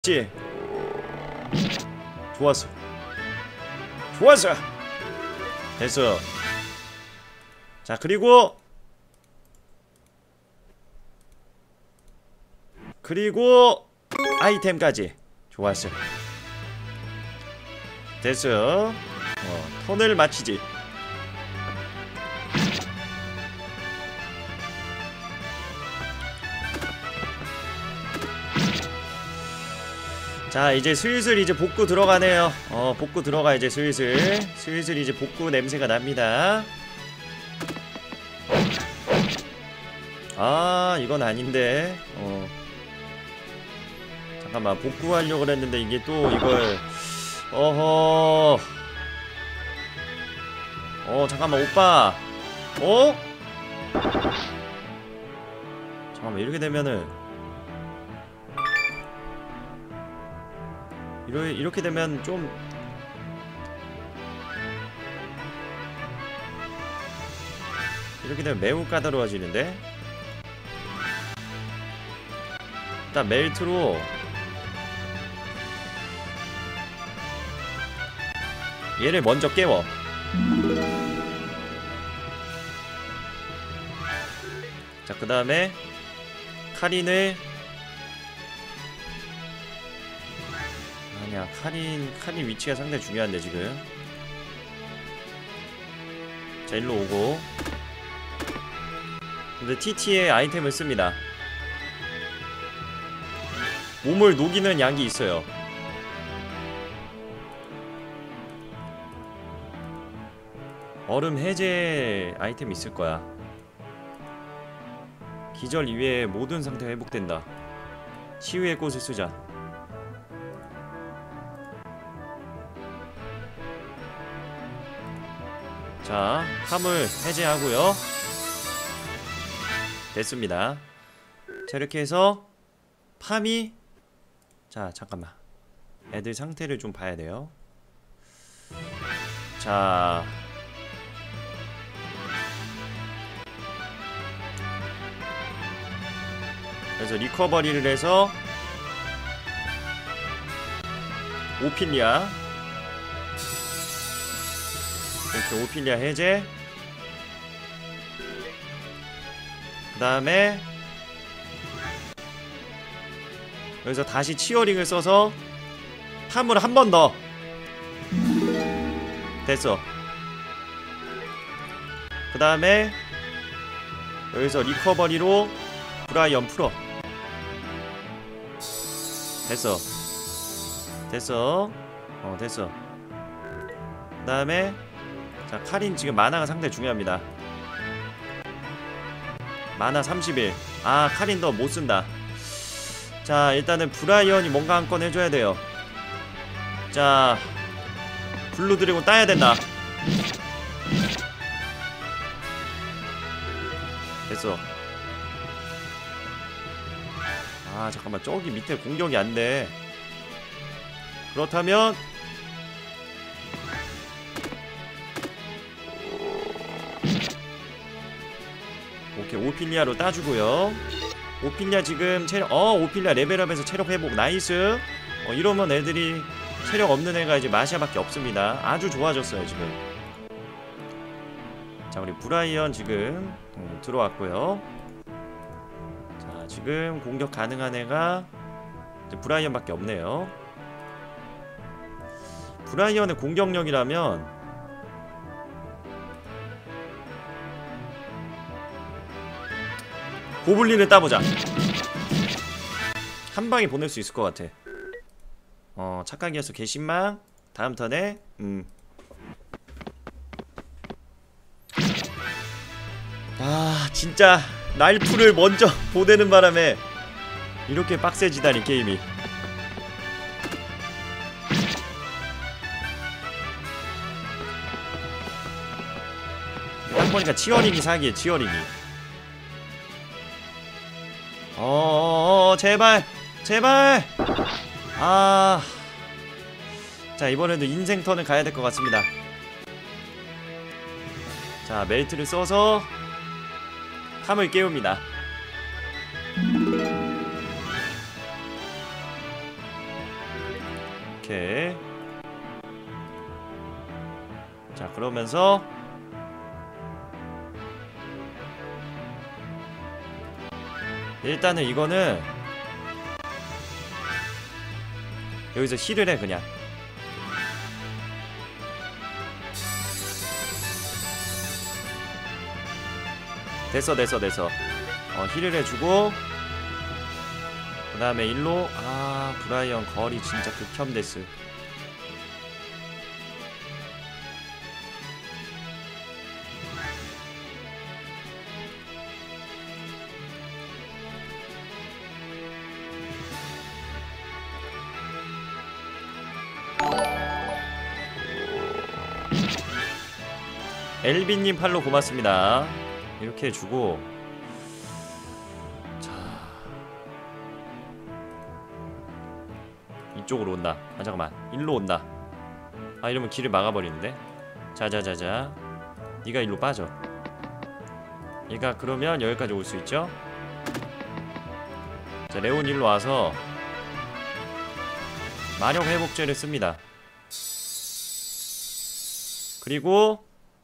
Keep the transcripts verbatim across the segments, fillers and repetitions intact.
쉽지? 좋았어. 좋았어. 됐어. 자, 그리고 그리고 아이템까지. 좋았어. 됐어. 어, 턴을 마치지. 자, 이제 슬슬 이제 복구 들어가네요. 어, 복구 들어가. 이제 슬슬 슬슬 이제 복구 냄새가 납니다. 아, 이건 아닌데. 어, 잠깐만, 복구하려고 그랬는데 이게 또 이걸. 어허. 어, 잠깐만, 오빠. 어? 잠깐만, 이렇게 되면은 이러, 이렇게 되면 좀 이렇게 되면 매우 까다로워지는데? 일단 멜트로 얘를 먼저 깨워. 자, 그 다음에 카린을 아니야, 카린 카린 위치가 상당히 중요한데 지금. 자, 일로 오고. 근데 티티의 아이템을 씁니다. 몸을 녹이는 약이 있어요. 얼음 해제 아이템 있을 거야. 기절 이외의 모든 상태가 회복된다. 치유의 꽃을 쓰자. 자, 함을 해제하고요. 됐습니다. 자, 이렇게 해서 팜이, 자, 잠깐만, 애들 상태를 좀 봐야 돼요. 자, 그래서 리커버리를 해서 오피리아, 이렇게 오피리아 해제. 그 다음에 여기서 다시 치어링을 써서 팜을 한 번 더. 됐어. 그 다음에 여기서 리커버리로 브라이언 풀어. 됐어. 됐어. 어, 됐어. 그 다음에 자, 카린 지금 마나가 상당히 중요합니다. 마나 삼십일. 아, 카린 더 못쓴다. 자, 일단은 브라이언이 뭔가 한 건 해줘야 돼요. 자, 블루 드래곤 따야 된다. 됐어. 아, 잠깐만, 저기 밑에 공격이 안 돼. 그렇다면 오케이, 오피리아로 따주고요. 오피리아 지금 체력, 어 오피리아 레벨업에서 체력 회복. 나이스. 어, 이러면 애들이 체력 없는 애가 이제 마시아밖에 없습니다. 아주 좋아졌어요 지금. 자, 우리 브라이언 지금 음, 들어왔고요. 자, 지금 공격 가능한 애가 이제 브라이언밖에 없네요. 브라이언의 공격력이라면 고블린을 따보자. 한 방에 보낼 수 있을 것 같아. 어, 착각이었어. 개신망. 다음 턴에 음. 아, 진짜 날풀을 먼저 보내는 바람에 이렇게 빡세지다니 게임이. 딱 보니까 치어링이 사기에, 치어링이. 어어어, 제발 제발. 아, 자, 이번에도 인생 턴을 가야 될 것 같습니다. 자, 멜트를 써서 팜을 깨웁니다. 오케이. 자, 그러면서 일단은 이거는 여기서 힐을 해 그냥. 됐어 됐어 됐어. 어, 힐을 해주고 그 다음에 일로. 아, 브라이언 거리 진짜 극혐 데스. 엘빈님 팔로 고맙습니다. 이렇게 해주고. 자, 이쪽으로 온다. 아 잠깐만, 일로 온다. 아 이러면 길을 막아버리는데. 자자자자, 네가 일로 빠져. 얘가 그러면 여기까지 올 수 있죠. 자, 레온 일로 와서 마력 회복제를 씁니다. 그리고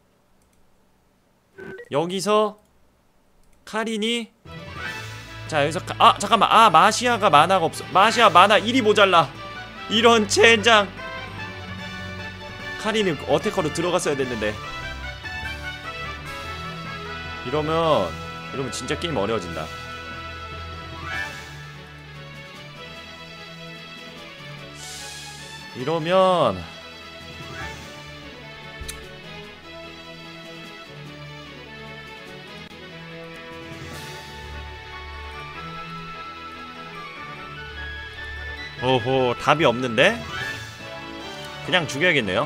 여기서 카린이. 자, 여기서 카... 아 잠깐만. 아 마시아가 만화가 없어. 마시아 만화 일이 모자라. 이런 젠장. 카린은 어태커로 들어갔어야 됐는데. 이러면 이러면 진짜 게임 어려워진다. 이러면 오호, 답이 없는데? 그냥 죽여야겠네요.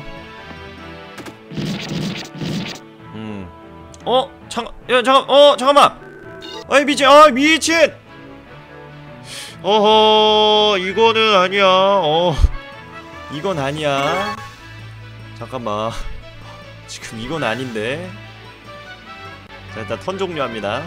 음. 어? 잠깐, 야, 잠깐, 어, 잠깐만! 아이, 미친, 아, 미친! 어허, 이거는 아니야, 어. 이건 아니야. 잠깐만. 지금 이건 아닌데. 자, 일단 턴 종료합니다.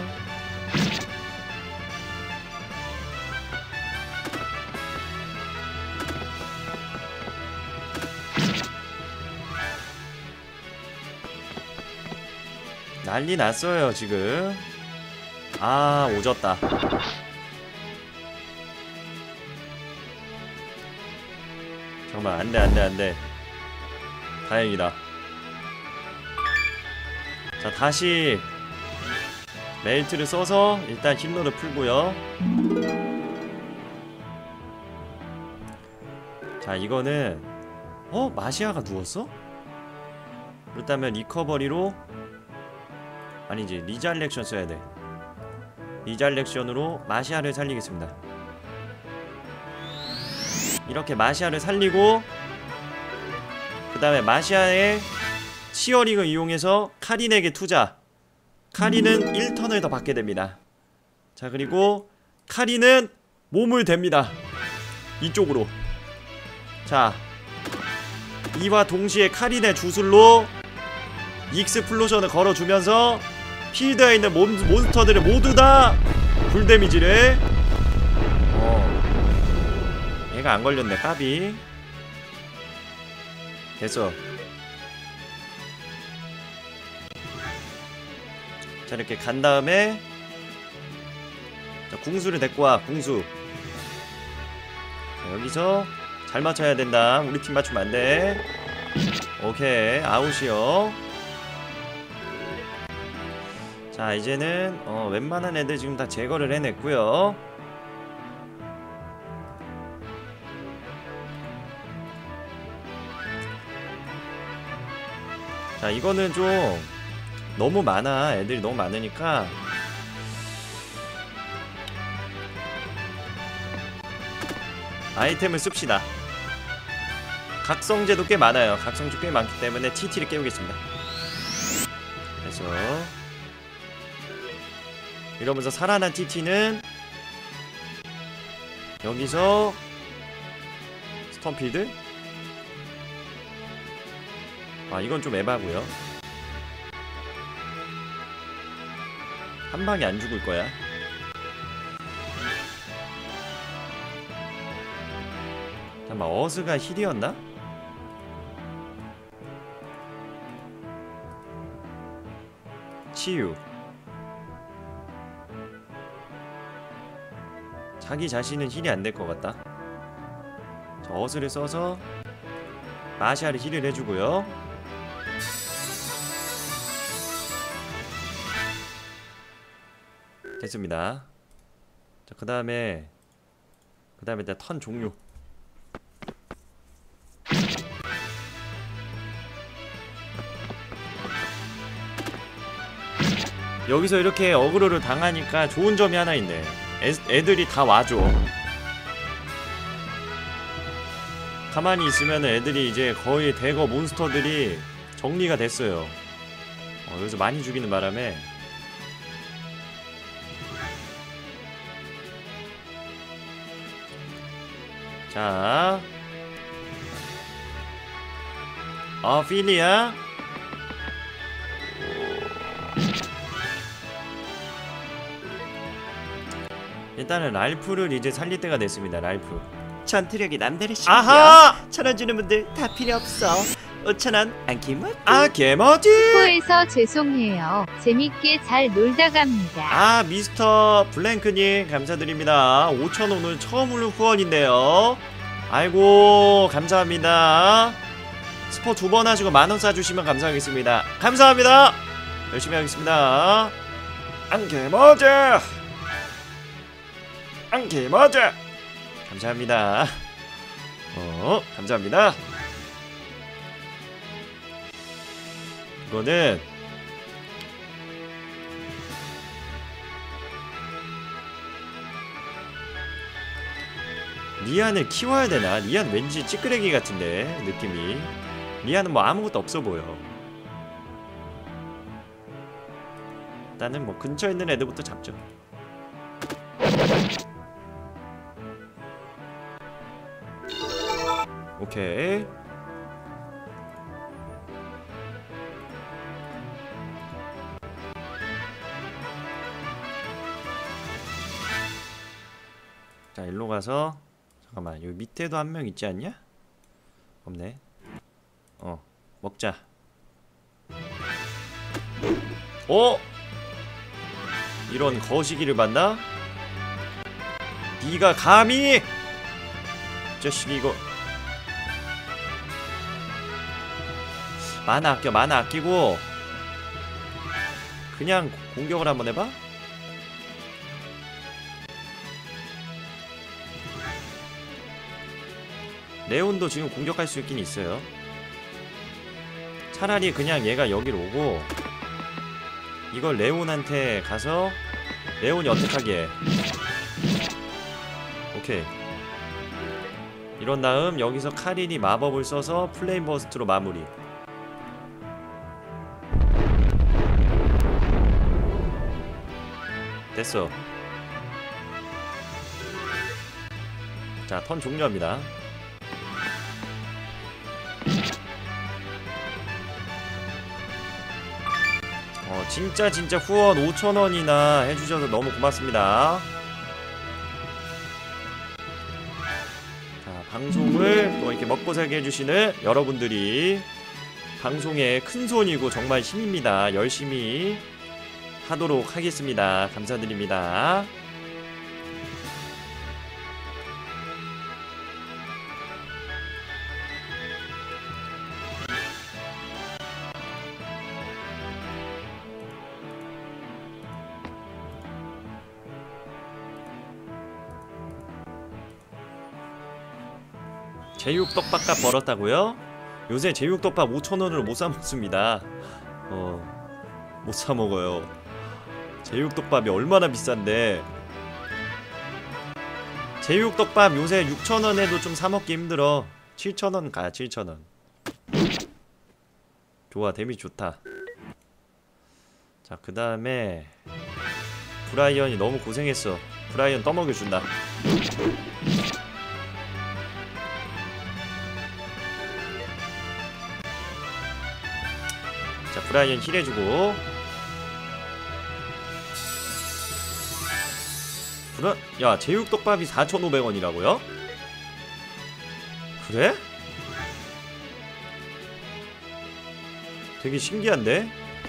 난리 났어요 지금. 아, 오졌다. 잠깐만, 안돼 안돼 안돼. 다행이다. 자, 다시 멜트를 써서 일단 힐러를 풀고요. 자, 이거는 어? 마시아가 누웠어? 그렇다면 리커버리로, 아니지, 리잘렉션 써야돼. 리잘렉션으로 마시아를 살리겠습니다. 이렇게 마시아를 살리고 그 다음에 마시아의 치어링을 이용해서 카린에게 투자. 카린은 일 턴을 더 받게 됩니다. 자, 그리고 카린은 몸을 댑니다. 이쪽으로. 자, 이와 동시에 카린의 주술로 익스플로션을 걸어주면서 필드에 있는 몬, 몬스터들을 모두 다 불데미지를. 어, 얘가 안 걸렸네. 까비. 됐어. 자, 이렇게 간 다음에 자, 궁수를 데리고와. 궁수. 자, 여기서 잘 맞춰야 된다. 우리 팀 맞추면 안돼. 오케이, 아웃이요. 자, 이제는 어, 웬만한 애들 지금 다 제거를 해냈고요. 자, 이거는 좀 너무 많아. 애들이 너무 많으니까 아이템을 씁시다. 각성제도 꽤 많아요. 각성제 꽤 많기 때문에 티티를 깨우겠습니다. 그래서 이러면서 살아난 티티는 여기서 스톰필드. 아, 이건 좀 에바고요. 한 방에 안 죽을 거야. 자, 잠깐만, 어스가 힐이었나? 치유. 자기 자신은 힐이 안 될 것 같다. 자, 어스를 써서 마샤를 힐을 해주고요. 됐습니다. 자, 그 다음에 그 다음에 일단 턴 종료. 여기서 이렇게 어그로를 당하니까 좋은 점이 하나 있네. 애, 애들이 다 와줘. 가만히 있으면 애들이 이제 거의 대거 몬스터들이 정리가 됐어요. 어, 여기서 많이 죽이는 바람에 자, 어, 필리야. 일단은 랄프를 이제 살릴 때가 됐습니다. 랄프. 전투력이 남다르시고요. 아하! 천원 주는 분들 다 필요 없어. 오천원 안기맛. 아, 개머지! 포에서 죄송해요. 재밌게 잘 놀다 갑니다. 아, 미스터 블랭크님 감사드립니다. 오천 원 오늘 처음으로 후원인데요. 아이고, 감사합니다. 스포 두 번 하시고 만원 쏴주시면 감사하겠습니다. 감사합니다. 열심히 하겠습니다. 안개머지! 안개머지! 감사합니다. 어, 감사합니다. 이거는 리안을 키워야 되나? 리안 왠지 찌끄레기 같은데 느낌이. 리안은 뭐 아무것도 없어 보여. 일단은 뭐 근처에 있는 애들부터 잡죠. 오케이. 자, 일로 가서 잠깐만, 여기 밑에도 한 명 있지 않냐? 없네. 어, 먹자. 어? 이런 거시기를 받나? 네가 감히! 자식이 이거 만화 아껴, 만화 아끼고 그냥 공격을 한번 해봐? 레온도 지금 공격할 수 있긴 있어요. 차라리 그냥 얘가 여기로 오고 이걸 레온한테 가서 레온이 어떡하게 해. 오케이. 이런 다음 여기서 카린이 마법을 써서 플레임 버스트로 마무리. 됐어. 자, 턴 종료합니다. 어, 진짜 진짜 후원 오천 원이나 해주셔서 너무 고맙습니다. 자, 방송을 또 이렇게 먹고 살게 해주시는 여러분들이 방송의 큰손이고 정말 힘입니다. 열심히 하도록 하겠습니다. 감사드립니다. 제육떡밥값 벌었다고요? 요새 제육떡밥 오천 원으로 못 사먹습니다. 어... 못 사먹어요. 제육떡밥이 얼마나 비싼데. 제육떡밥 요새 육천 원에도 좀 사먹기 힘들어. 칠천 원 가, 칠천 원. 좋아, 데미 좋다. 자, 그 다음에 브라이언이 너무 고생했어. 브라이언 떠먹여준다. 자, 브라이언 힐해주고. 브라... 야, 제육떡밥이 사천오백 원이라고요? 그래? 되게 신기한데?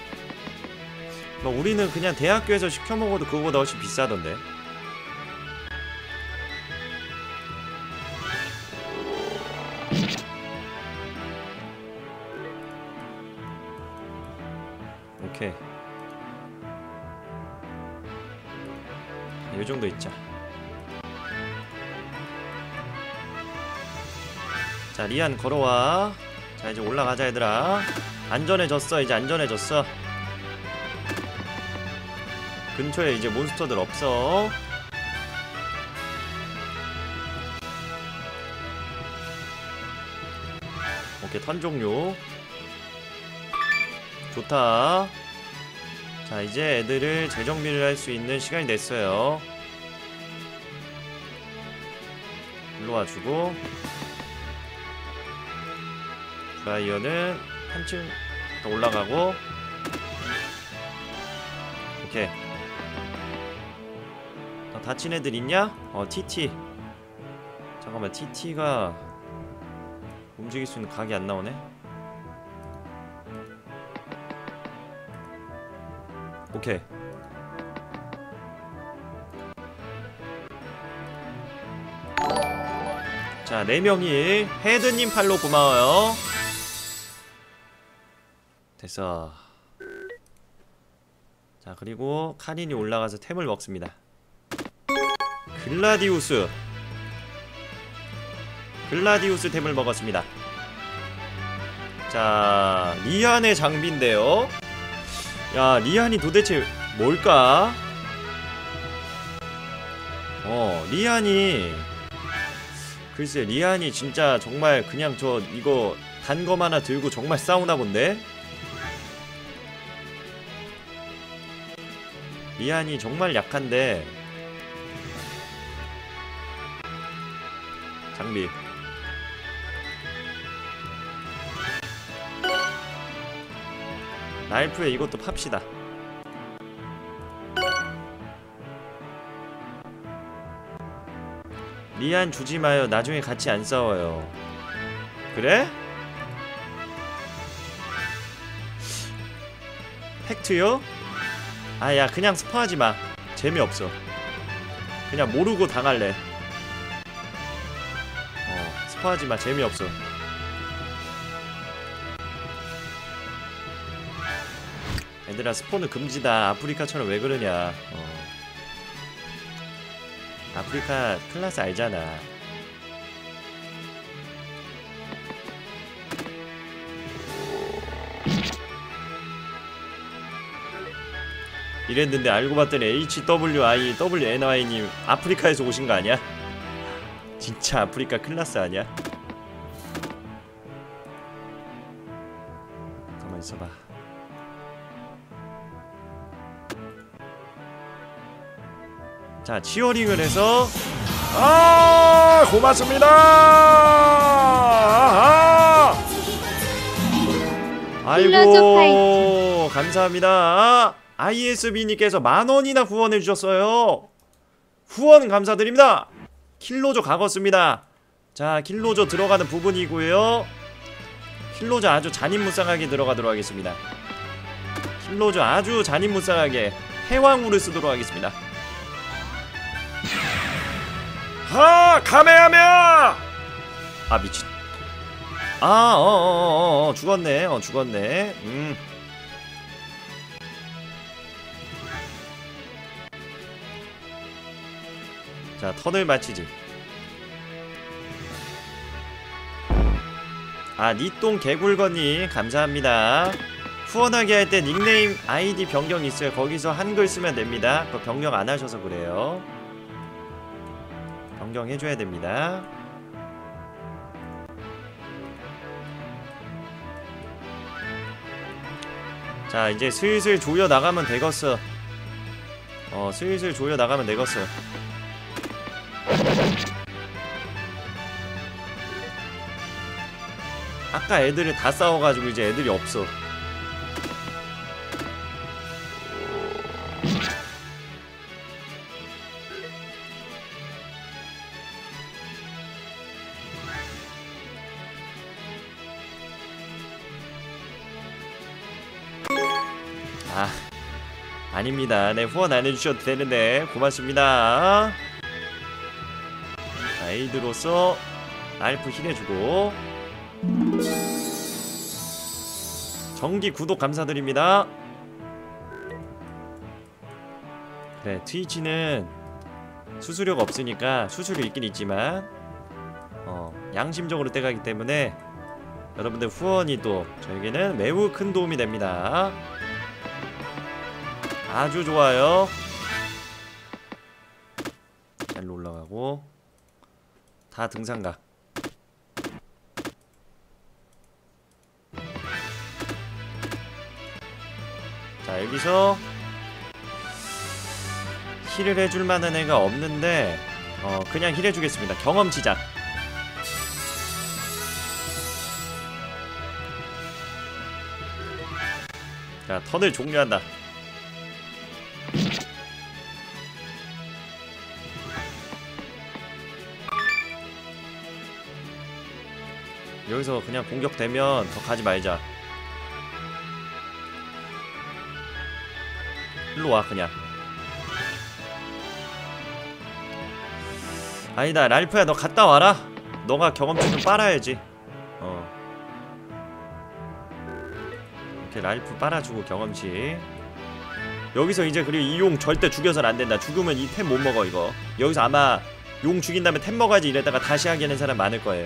뭐 우리는 그냥 대학교에서 시켜 먹어도 그거보다 훨씬 비싸던데. 오케이. 요 정도 있자. 자, 리안 걸어와. 자, 이제 올라가자 얘들아. 안전해졌어. 이제 안전해졌어. 근처에 이제 몬스터들 없어. 오케이, 턴 종료. 좋다. 자, 이제 애들을 재정비를 할 수 있는 시간이 됐어요. 일로 와주고, 브라이어는 한층 더 올라가고. 오케이. 더 다친 애들 있냐? 어, 티티. 잠깐만, 티티가 움직일 수 있는 각이 안 나오네. 오케이. 자, 네 명이 헤드님 팔로 고마워요. 됐어. 자, 그리고 카린이 올라가서 템을 먹습니다. 글라디우스. 글라디우스 템을 먹었습니다. 자, 리안의 장비인데요. 야, 리안이 도대체 뭘까? 어, 리안이 글쎄, 리안이 진짜 정말 그냥 저 이거 단검 하나 들고 정말 싸우나 본데? 리안이 정말 약한데. 장비. 나이프에 이것도 팝시다. 리안 주지마요. 나중에 같이 안 싸워요. 그래? 팩트요? 아야, 그냥 스파하지마. 재미없어. 그냥 모르고 당할래. 어, 스파하지마. 재미없어. 얘들아, 스포는 금지다. 아프리카처럼 왜 그러냐. 어. 아프리카 클라스 알잖아. 이랬는데 알고 봤더니 에이치 더블유 아이 더블유 엔 와이님 아프리카에서 오신 거 아니야? 진짜 아프리카 클라스 아니야? 가만 있어봐. 자, 치어링을 해서. 아, 고맙습니다. 아하. 아이고, 감사합니다. 아이에스비님께서 만원이나 후원해 주셨어요. 후원 감사드립니다. 킬로조 가겠습니다. 자, 킬로조 들어가는 부분이고요. 킬로조 아주 잔인무쌍하게 들어가도록 하겠습니다. 킬로조 아주 잔인무쌍하게 해왕우를 쓰도록 하겠습니다. 하! 카메하메하! 아, 미친. 아, 어어어어 어, 어, 죽었네. 어, 죽었네. 음. 자, 턴을 마치지. 아, 니똥 개굴건님 감사합니다. 후원하게 할 때 닉네임 아이디 변경 있어요. 거기서 한글 쓰면 됩니다. 그거 변경 안 하셔서 그래요. 변경해줘야 됩니다. 자, 이제 슬슬 조여 나가면 되겠어. 어, 슬슬 조여 나가면 되겠어. 아까 애들을 다 싸워가지고 이제 애들이 없어. 아 아닙니다. 네 후원 안 해주셔도 되는데 고맙습니다. 자 에이드로서 랄프 힐해주고 정기 구독 감사드립니다. 그래 트위치는 수수료가 없으니까 수수료 있긴 있지만 어 양심적으로 떼가기 때문에 여러분들 후원이 또 저에게는 매우 큰 도움이 됩니다. 아주 좋아요. 잘 올라가고 다 등산각. 자 여기서 힐을 해줄 만한 애가 없는데 어 그냥 힐 해주겠습니다. 경험치작. 자 턴을 종료한다. 여기서 그냥 공격되면 더 가지 말자. 일로와 그냥. 아니다 랄프야 너 갔다 와라. 너가 경험치 좀 빨아야지. 어 이렇게 랄프 빨아주고 경험치. 여기서 이제 그리고 이 용 절대 죽여선 안된다. 죽으면 이 템 못먹어 이거. 여기서 아마 용 죽인 다음에 템 먹어야지 이랬다가 다시 하게 하는 사람 많을거예요.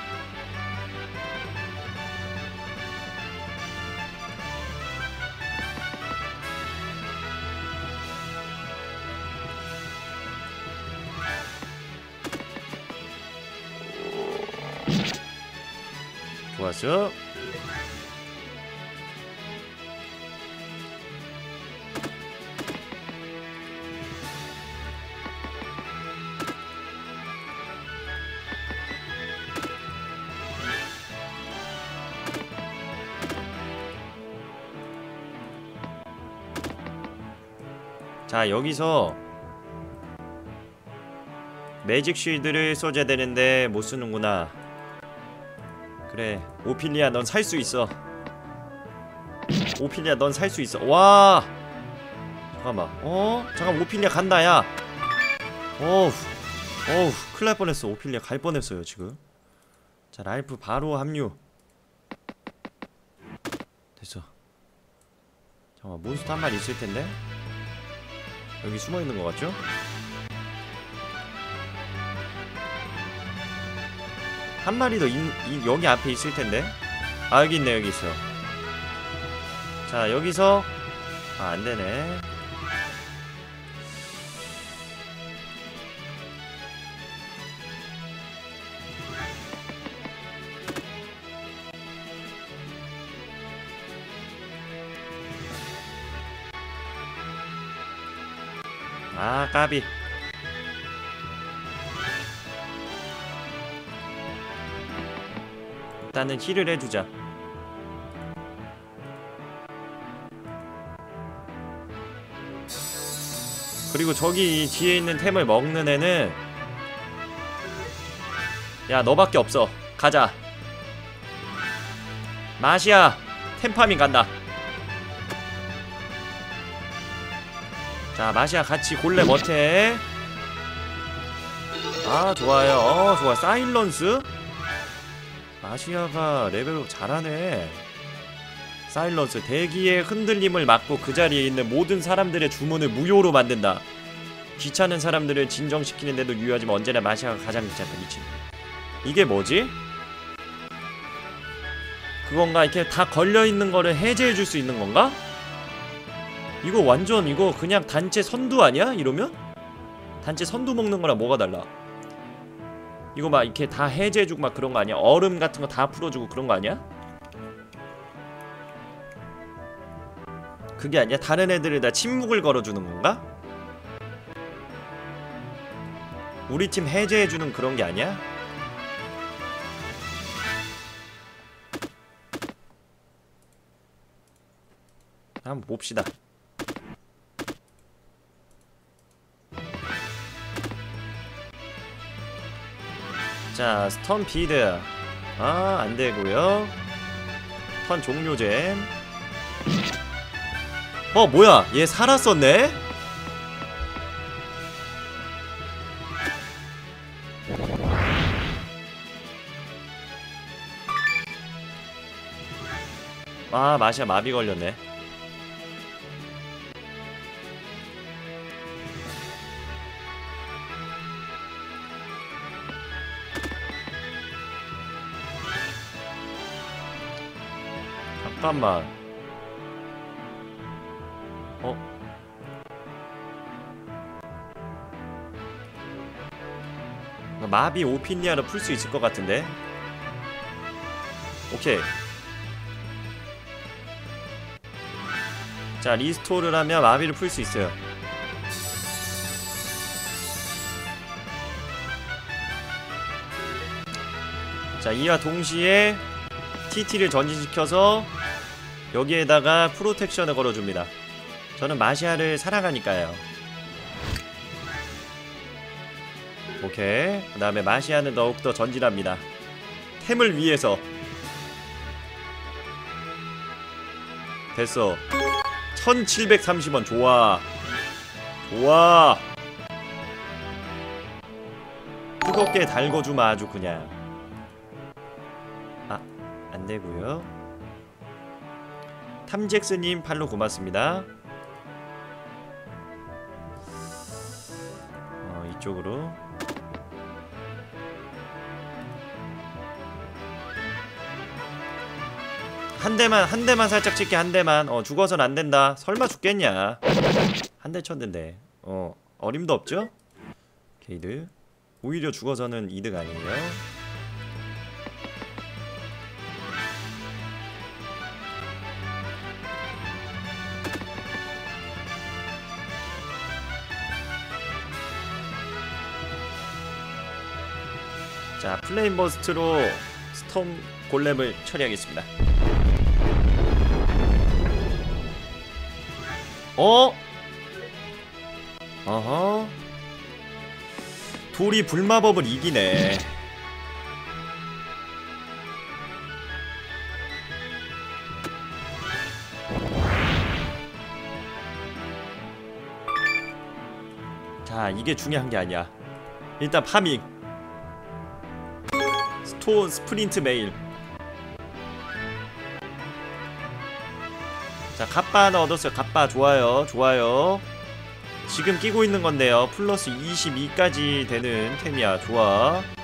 좋았어. 자 여기서 매직 쉴드를 써줘야 되는데 못 쓰는구나. 그래 오피리아 넌 살 수 있어. 오피리아 넌 살 수 있어. 와 잠깐만 어? 잠깐 오피리아 간다 야. 어우 어우 큰일 날 뻔했어. 오피리아 갈 뻔했어요 지금. 자 랄프 바로 합류. 됐어. 잠깐만 몬스터 한 마리 있을텐데? 여기 숨어있는 것 같죠? 한 마리 더 이, 이, 여기 앞에 있을 텐데. 아 여기 있네. 여기 있어. 자 여기서 아 안되네. 아 까비. 일단은 힐을 해주자. 그리고 저기 뒤에 있는 템을 먹는 애는 야 너밖에 없어. 가자. 마시아 템파밍 간다. 자 마시아 같이 골렘 어태. 아 좋아요. 어 좋아. 사일런스 마시아가 레벨업 잘하네. 사일런스 대기의 흔들림을 막고 그 자리에 있는 모든 사람들의 주문을 무효로 만든다. 귀찮은 사람들을 진정시키는데도 유효하지만 언제나 마시아가 가장 귀찮다. 미친. 이게 뭐지? 그건가? 이렇게 다 걸려있는 거를 해제해줄 수 있는 건가? 이거 완전 이거 그냥 단체 선두 아니야? 이러면? 단체 선두 먹는 거랑 뭐가 달라? 이거 막 이렇게 다 해제해주고 막 그런 거 아니야? 얼음 같은 거 다 풀어주고 그런 거 아니야? 그게 아니야? 다른 애들을 다 침묵을 걸어주는 건가? 우리 팀 해제해주는 그런 게 아니야? 한번 봅시다. 자 스톰피드 아 안되고요. 턴 종료잼. 어 뭐야 얘 살았었네? 아 마시아 마비 걸렸네. 잠깐만. 어? 마비 오피니아로 풀 수 있을 것 같은데? 오케이. 자 리스토어를 하면 마비를 풀 수 있어요. 자 이와 동시에 티티를 전진시켜서 여기에다가 프로텍션을 걸어줍니다. 저는 마시아를 사랑하니까요. 오케이. 그 다음에 마시아는 더욱더 전진합니다. 템을 위해서. 됐어. 천칠백삼십 원 좋아. 좋아. 뜨겁게 달궈주마 아주 그냥. 아 안되고요. 탐잭스님 팔로 고맙습니다. 어 이쪽으로. 한 대만 한 대만 살짝 찍게. 한 대만. 어 죽어선 안 된다. 설마 죽겠냐. 한 대 쳤는데 어 어림도 없죠. 게이드 오히려 죽어서는 이득 아니에요. 자 플레임 버스트로 스톰 골렘을 처리하겠습니다. 어? 어허. 돌이 불마법을 이기네. 자 이게 중요한 게 아니야. 일단 파밍. 스톤 스프린트 메일. 자 갑바 하나 얻었어요. 갑바 좋아요 좋아요. 지금 끼고 있는 건데요 플러스 이십이까지 되는 템이야. 좋아.